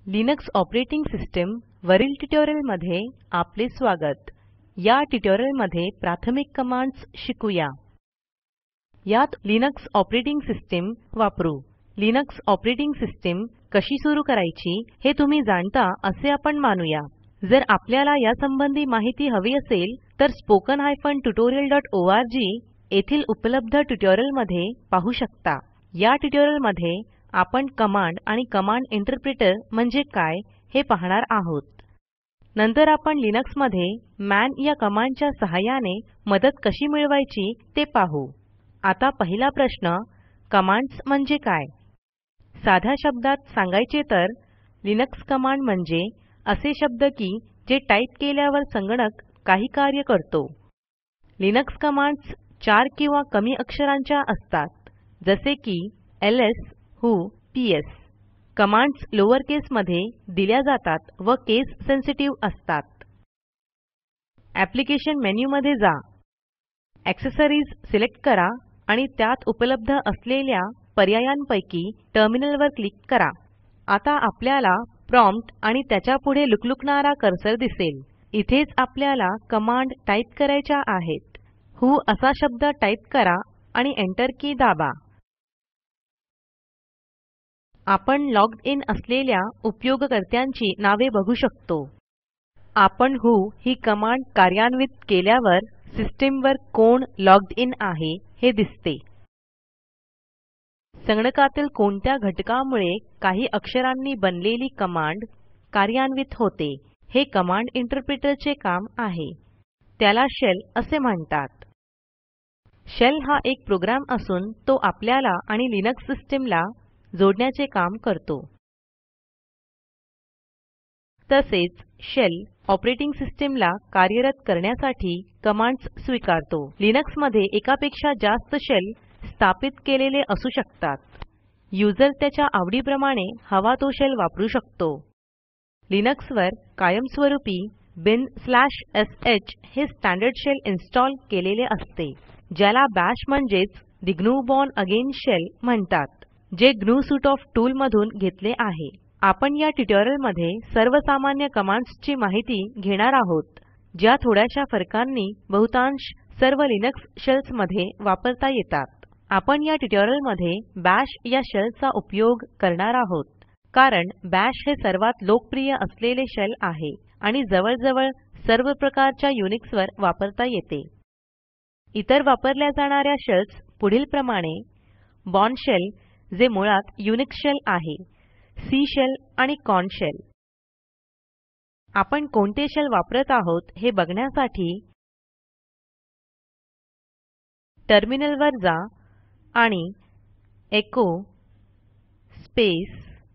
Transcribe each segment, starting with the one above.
Linux operating system वरील ट्युटोरियलमध्ये आपले स्वागत. या ट्युटोरियलमध्ये प्राथमिक कमांड्स शिकूया. यात लिनक्स ऑपरेटिंग सिस्टीम वापरू. लिनक्स ऑपरेटिंग सिस्टीम कशी सुरू करायची हे तुम्ही जाणता असे आपण मानूया. जर आपल्याला यासंबंधी माहिती हवी असेल तर spoken-tutorial.org येथील उपलब्ध ट्युटोरियलमध्ये पाहू शकता. या ट्युटोरियलमध्ये आपण कमांड आणि कमांड इंटरप्रिटर म्हणजे काय हे पाहणार आहोत. नंतर आपण लिनक्समध्ये मन या कमांडच्या सहाय्याने मदत कशी मिळवायची ते पाहू. आता पहिला प्रश्न, कमांड्स म्हणजे काय? साध्या शब्दात सांगायचे तर लिनक्स कमांड म्हणजे असे शब्द की जे टाईप केल्यावर संगणक काही कार्य करतो. लिनक्स कमांड्स 4 किंवा कमी अक्षरांच्या असतात, जसे की LS, who, PS. Commands lower केसमध्ये दिल्या जातात व केस सेन्सिटिव्ह असतात. ऍप्लिकेशन मेनूमध्ये जा, एक्सेसरीज सिलेक्ट करा आणि त्यात उपलब्ध असलेल्या पर्यायांपैकी टर्मिनलवर क्लिक करा. आता आपल्याला प्रॉम्प्ट आणि त्याच्यापुढे लुकलुकणारा कर्सर दिसेल. इथेच आपल्याला कमांड टाईप करायच्या आहेत. व्हो असा शब्द टाईप करा आणि एंटर की दाबा. आपण लॉग्ड इन असलेल्या उपयोगकर्त्यांची नावे बघू शकतो. आपण व्हो ही कमांड कार्यान्वित केल्यावर सिस्टीमवर कोण लॉग्ड इन आहे हे दिसते. संगणकातील कोणत्या घटकामुळे काही अक्षरांनी बनलेली कमांड कार्यान्वित होते हे कमांड इंटरप्रिटरचे काम आहे. त्याला शेल असे म्हणतात. शेल हा एक प्रोग्राम असून तो आपल्याला आणि लिनक्स सिस्टीमला जोडण्याचे काम करतो. तसेच शेल ऑपरेटिंग सिस्टीमला कार्यरत करण्यासाठी कमांड्स स्वीकारतो. लिनक्समध्ये एकापेक्षा जास्त शेल स्थापित केलेले असू शकतात. यूझर त्याच्या आवडीप्रमाणे हवा तो शेल वापरू शकतो. लिनक्सवर कायमस्वरूपी bin/sh हे स्टँडर्ड शेल इन्स्टॉल केलेले असते, ज्याला बाश म्हणजेच the GNU Bourne again shell म्हणतात, जे ग्नू सूट ऑफ टूल मधून घेतले आहे. आपण या ट्युटोरियलमध्ये सर्वसामान्य कमांड्सची माहिती घेणार आहोत, ज्या थोड्याशा फरकांनी बहुतांश सर्व लिनक्स शेल्समध्ये वापरता येतात. आपण या ट्युटोरियलमध्ये बाश या शेलचा उपयोग करणार आहोत, कारण बाश हे सर्वात लोकप्रिय असलेले शेल आहे आणि जवळजवळ सर्व प्रकारच्या युनिक्सवर वापरता येते. इतर वापरल्या जाणाऱ्या शेल्स पुढील प्रमाणे: बोर्न शेल, जे मुळात युनिक्स शेल आहे, सी शेल आणि कॉर्न शेल. आपण कोणते शेल वापरत आहोत हे बघण्यासाठी टर्मिनलवर जा आणि echo space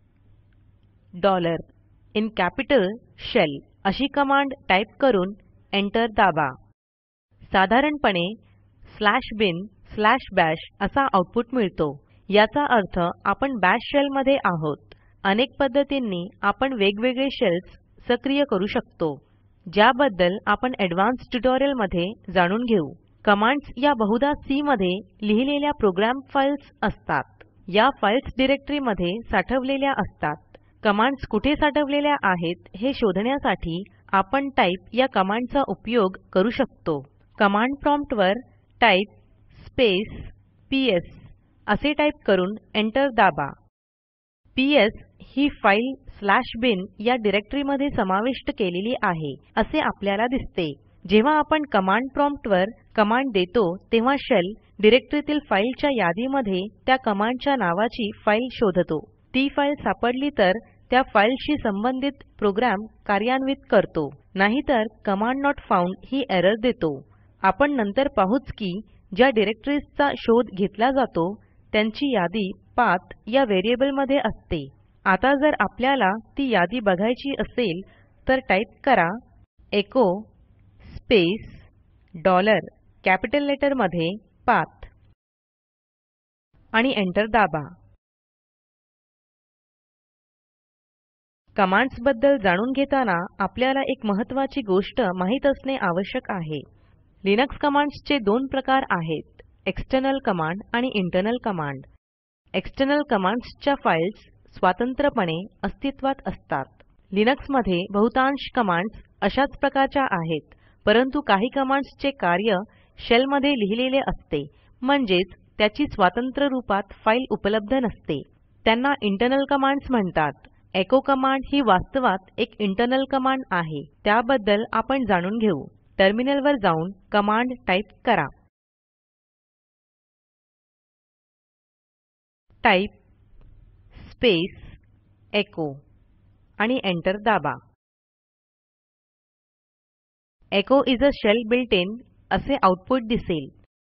$, in capital shell अशी कमांड टाईप करून एंटर दाबा. साधारणपणे /bin/bash असा आउटपुट मिळतो. याचा अर्थ आपण बाश शेल मध्ये आहोत. अनेक पद्धतींनी आपण वेगवेगळे शेल्स सक्रिय करू शकतो, ज्याबद्दल आपण एडवान्स ट्युटोरियल मध्ये जाणून घेऊ. कमांड्स या बहुधा सी मध्ये लिहिलेल्या प्रोग्राम फाइल्स असतात. या फाइल्स डिरेक्टरीमध्ये साठवलेल्या असतात. कमांड्स कुठे साठवलेल्या आहेत हे शोधण्यासाठी आपण टाइप या कमांडचा उपयोग करू शकतो. कमांड प्रॉम्प्टवर टाइप स्पेस पीएस असे टाईप करून एंटर दाबा. पीएस ही फाईल /bin या डिरेक्टरीमध्ये समाविष्ट केलेली आहे असे आपल्याला दिसते. जेव्हा आपण कमांड प्रॉम्प्टवर कमांड देतो तेव्हा शेल डिरेक्टरीतील फाईलच्या यादीमध्ये त्या कमांडच्या नावाची फाईल शोधतो. ती फाईल सापडली तर त्या फाईलशी संबंधित प्रोग्राम कार्यान्वित करतो. नाहीतर कमांड नोट फाउंड ही एरर देतो. आपण नंतर पाहूच की ज्या डिरेक्टरीजचा शोध घेतला जातो त्यांची यादी पाथ या व्हेरिएबलमध्ये असते. आता जर आपल्याला ती यादी बघायची असेल तर टाईप करा एचो स्पेस $, कॅपिटल लेटर मध्ये पाथ आणि एंटर दाबा. कमांड्स बद्दल जाणून घेताना आपल्याला एक महत्त्वाची गोष्ट माहित असणे आवश्यक आहे. लिनक्स कमांड्सचे दोन प्रकार आहेत: एक्सटर्नल कमांड आणि इंटरनल कमांड. एक्सटर्नल कमांड्सच्या फाईल्स स्वतंत्रपणे अस्तित्वात असतात. लिनक्समध्ये बहुतांश कमांड्स अशाच प्रकारच्या आहेत, परंतु काही कमांड्सचे कार्य शेलमध्ये लिहिलेले असते, म्हणजेच त्याची स्वतंत्र रूपात फाईल उपलब्ध नसते. त्यांना इंटरनल कमांड्स म्हणतात. एचो कमांड ही वास्तवात एक इंटरनल कमांड आहे. त्याबद्दल आपण जाणून घेऊ. टर्मिनलवर जाऊन कमांड टाईप करा. टाइप स्पेस एचो आणि एंटर दाबा. Echo is a shell built in असे आउटपुट दिसेल.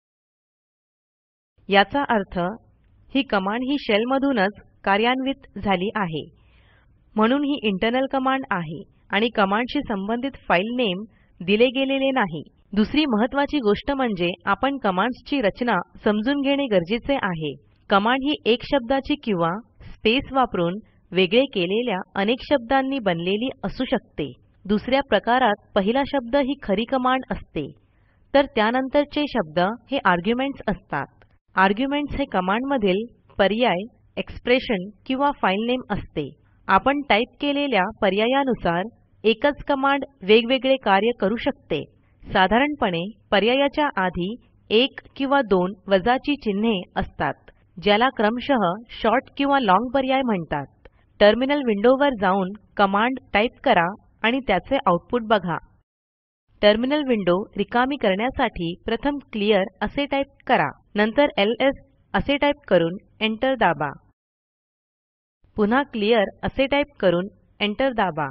याचा अर्थ ही कमांड ही शेल मधूनच कार्यान्वित झाली आहे, म्हणून ही इंटरनल कमांड आहे आणि कमांडशी संबंधित फाईल नेम दिले गेलेले नाही. दुसरी महत्त्वाची गोष्ट म्हणजे आपण कमांड्सची रचना समजून घेणे गरजेचे आहे. कमांड ही एक शब्दाची किंवा स्पेस वापरून वेगळे केलेल्या अनेक शब्दांनी बनलेली असू शकते. दुसऱ्या प्रकारात पहिला शब्द ही खरी कमांड असते, तर त्यानंतरचे शब्द हे आर्ग्युमेंट्स असतात. आर्ग्युमेंट्स हे कमांडमधील पर्याय, एक्सप्रेशन किंवा फाईल नेम असते. आपण टाईप केलेल्या पर्यायानुसार एकच कमांड वेगवेगळे कार्य करू शकते. साधारणपणे पर्यायाच्या आधी एक किंवा दोन वजाची चिन्हे असतात, ज्याला क्रमशः शॉर्ट किंवा लाँग पर्याय म्हणतात. टर्मिनल विंडोवर जाऊन कमांड टाईप करा आणि त्याचे आउटपुट बघा. टर्मिनल विंडो रिकामी करण्यासाठी प्रथम क्लिअर असे टाईप करा. नंतर एलएस असे टाईप करून एंटर दाबा. पुन्हा क्लिअर असे टाईप करून एंटर दाबा.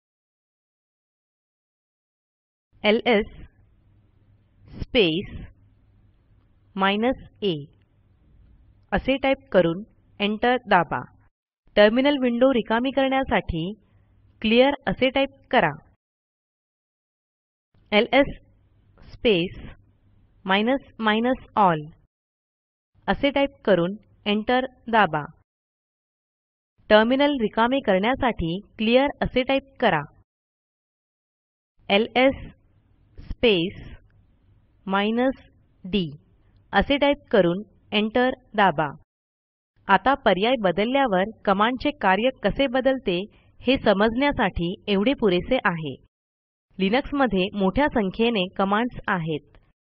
एलएस स्पेस -a असे टाईप करून एंटर दाबा. टर्मिनल विंडो रिकामी करण्यासाठी क्लिअर असे टाईप करा. एलएस स्पेस -all असे टाईप करून एंटर दाबा. टर्मिनल रिकामे करण्यासाठी क्लिअर असे टाईप करा. एलएस स्पेस -d असे टाईप करून एंटर दाबा. आता पर्याय बदलल्यावर कमांडचे कार्य कसे बदलते हे समजण्यासाठी एवढे पुरेसे आहे. लिनक्समध्ये मोठ्या संख्येने कमांड्स आहेत.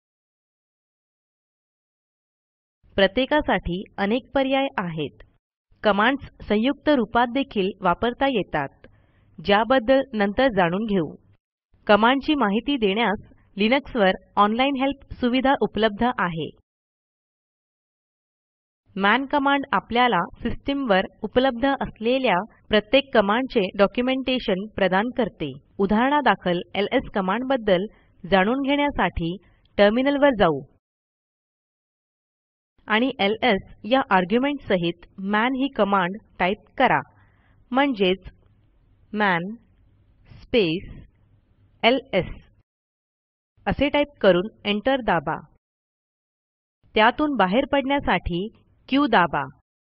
प्रत्येकासाठी अनेक पर्याय आहेत. कमांड्स संयुक्त रूपात देखील वापरता येतात, ज्याबद्दल नंतर जाणून घेऊ. कमांडची माहिती देण्यास लिनक्सवर ऑनलाईन हेल्प सुविधा उपलब्ध आहे. मन कमांड आपल्याला सिस्टीमवर उपलब्ध असलेल्या प्रत्येक कमांडचे डॉक्युमेंटेशन प्रदान करते. उदाहरणादाखल एलएस कमांडबद्दल जाणून घेण्यासाठी टर्मिनलवर जाऊ आणि एलएस या आर्ग्युमेंट सहित मन ही कमांड टाईप करा. म्हणजेच मन स्पेस एलएस असे टाईप करून एंटर दाबा. त्यातून बाहेर पडण्यासाठी क्यू दाबा.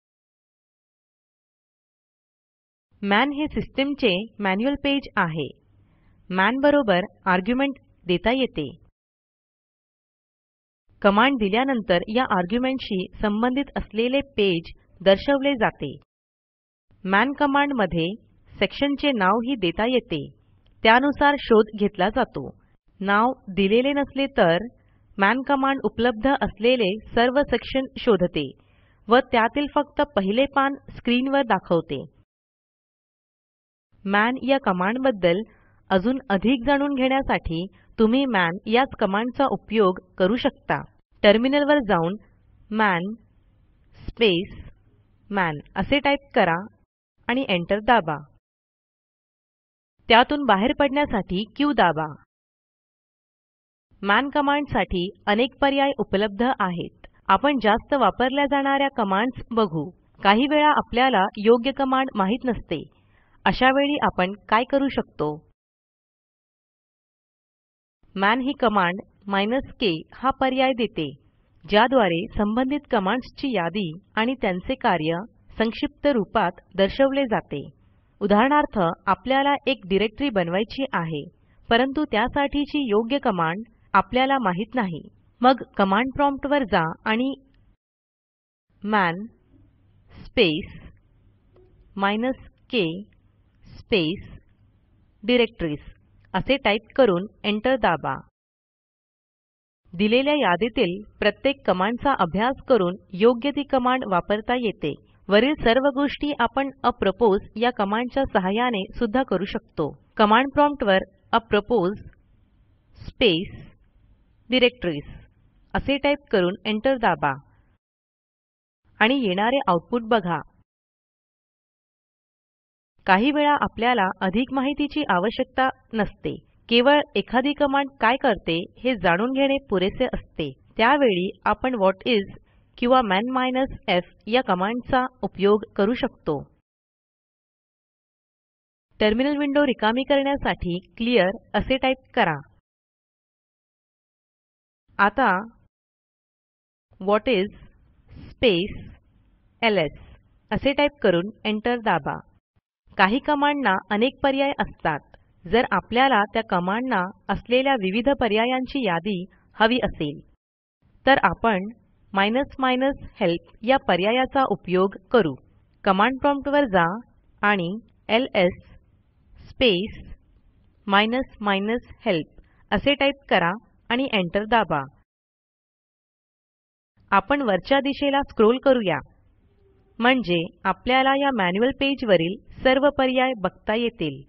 मन हे सिस्टीमचे मॅन्युअल पेज आहे. मन बरोबर आर्ग्युमेंट देता येते. कमांड दिल्यानंतर या आर्ग्युमेंटशी संबंधित असलेले पेज दर्शवले जाते. मन कमांडमध्ये सेक्शनचे नावही देता येते. त्यानुसार शोध घेतला जातो. नाव दिलेले नसले तर मन कमांड उपलब्ध असलेले सर्व सेक्शन शोधते व त्यातील फक्त पहिले पान स्क्रीनवर दाखवते. मन या कमांडबद्दल अजून अधिक जाणून घेण्यासाठी तुम्ही मन याच कमांडचा उपयोग करू शकता. टर्मिनलवर जाऊन मन स्पेस मन असे टाईप करा आणि एंटर दाबा. त्यातून बाहेर पडण्यासाठी क्यू दाबा. मन कमांडसाठी अनेक पर्याय उपलब्ध आहेत. आपण जास्त वापरल्या जाणाऱ्या कमांड्स बघू. काही वेळा आपल्याला योग्य कमांड माहित नसते. अशा वेळी आपण काय करू शकतो? मन ही कमांड -k हा पर्याय देते, ज्याद्वारे संबंधित कमांड्सची यादी आणि त्यांचे कार्य संक्षिप्त रूपात दर्शवले जाते. उदाहरणार्थ आपल्याला एक डिरेक्टरी बनवायची आहे, परंतु त्यासाठीची योग्य कमांड आपल्याला माहित नाही. मग कमांड प्रॉम्प्ट वर जा आणि man space -k space directories असे टाईप करून एंटर दाबा. दिलेल्या यादीतील प्रत्येक कमांडचा अभ्यास करून योग्य ती कमांड वापरता येते. वरील सर्व गोष्टी आपण अप्रोपोस या कमांडच्या सहाय्याने सुद्धा करू शकतो. कमांड प्रॉम्प्टवर अप्रोपोस स्पेस डायरेक्टरीज असे टाईप करून एंटर दाबा आणि येणारे आऊटपुट बघा. काही वेळा आपल्याला अधिक माहितीची आवश्यकता नसते. केवळ एखादी कमांड काय करते हे जाणून घेणे पुरेसे असते. त्यावेळी आपण व्हॉट इस किंवा मन -f या कमांडचा उपयोग करू शकतो. टर्मिनल विंडो रिकामी करण्यासाठी क्लिअर असे टाईप करा. आता व्हॉट इस स्पेस एलएस असे टाईप करून एंटर दाबा. काही कमांडना अनेक पर्याय असतात. जर आपल्याला त्या कमांडना असलेल्या विविध पर्यायांची यादी हवी असेल तर आपण हेल्प या पर्यायाचा उपयोग करू. कमांड प्रॉम्प्ट वर जा आणि एलएस स्पेस हेल्प असे टाईप करा आणि एंटर दाबा. आपण वरच्या दिशेला स्क्रोल करूया म्हणजे आपल्याला या मॅन्युअल पेजवरील सर्व पर्याय बघता येतील.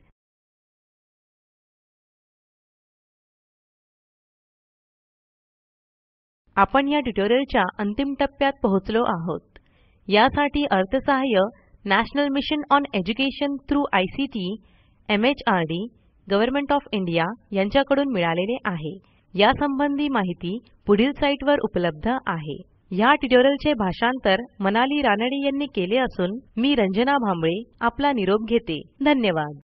आपण या ट्युटोरियलच्या अंतिम टप्प्यात पोहोचलो आहोत. यासाठी अर्थसहाय्य national mission on education through ICT MHRD government of India यांच्याकडून मिळालेले आहे. यासंबंधी माहिती पुढील साईटवर उपलब्ध आहे. ह्या ट्युटोरियलचे भाषांतर मनाली रानडे यांनी केले असून मी रंजना भांबळे आपला निरोप घेते. धन्यवाद.